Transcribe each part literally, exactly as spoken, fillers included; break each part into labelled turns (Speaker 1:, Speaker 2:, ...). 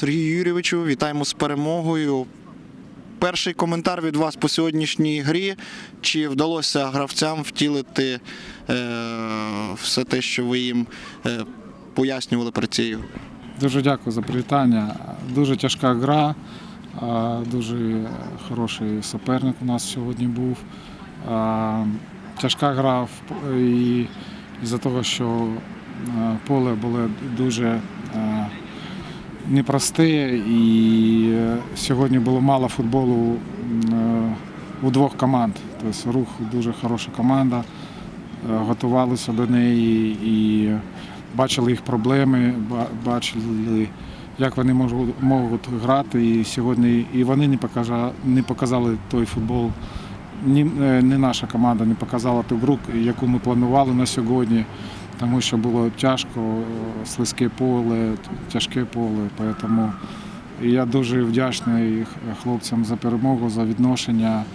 Speaker 1: Сергію Юрійовичу, вітаємо з перемогою. Перший коментар від вас по сьогоднішній грі. Чи вдалося гравцям втілити е, все те, що ви їм е, пояснювали перед цією?
Speaker 2: Дуже дякую за привітання. Дуже тяжка гра, дуже хороший суперник у нас сьогодні був. Тяжка гра і із-за того, що поле було дуже непросте і сьогодні було мало футболу у двох команд. Тобто Рух дуже хороша команда, готувалися до неї і бачили їх проблеми, бачили, як вони можуть, можуть грати. І сьогодні і вони не показали, не показали той футбол, ні, не наша команда не показала ту гру, яку ми планували на сьогодні, тому що було тяжко, слизьке поле, тяжке поле. Тому я дуже вдячний хлопцям за перемогу, за відношення.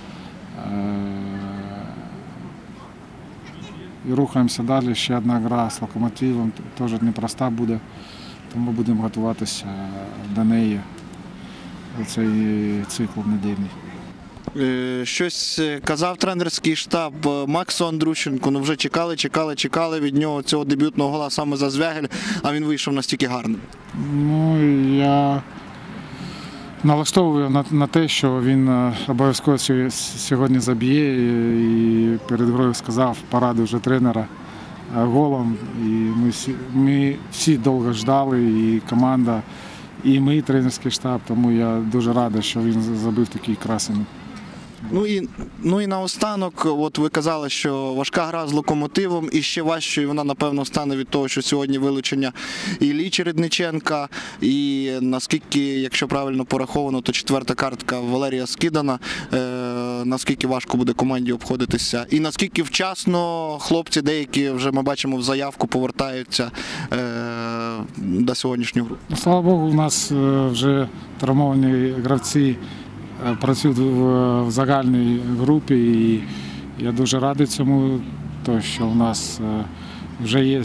Speaker 2: І рухаємося далі. Ще одна гра з Локомотивом, теж непроста буде, тому будемо готуватися до неї у цей цикл недільний.
Speaker 1: Щось казав тренерський штаб Максу Андрущенку, ну вже чекали, чекали, чекали від нього цього дебютного гола саме за Звягель, а він вийшов настільки гарним.
Speaker 2: Ну, я налаштовую на, на те, що він обов'язково сьогодні заб'є, і перед грою сказав, порадив вже тренера голом. І ми всі, ми всі довго ждали, і команда, і ми, тренерський штаб, тому я дуже радий, що він забив такий красень.
Speaker 1: Ну і, ну і наостанок, от ви казали, що важка гра з Локомотивом, і ще важчою вона, напевно, стане від того, що сьогодні вилучення Іллі Чередниченка, і наскільки, якщо правильно пораховано, то четверта картка Валерія Скидана, е, наскільки важко буде команді обходитися, і наскільки вчасно хлопці деякі, вже ми бачимо, в заявку повертаються е, до сьогоднішнього гру.
Speaker 2: Слава Богу, у нас вже травмовані гравці працюють в загальній групі, і я дуже радий цьому, тому що у нас вже є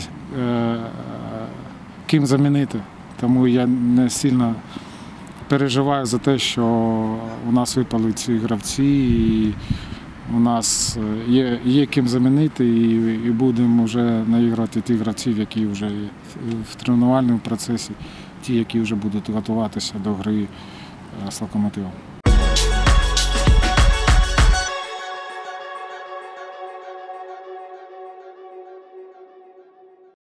Speaker 2: ким замінити. Тому я не сильно переживаю за те, що у нас випали ці гравці, і у нас є, є ким замінити, і, і будемо вже наіграти ті гравців, які вже в тренувальному процесі, ті, які вже будуть готуватися до гри з Локомотивом.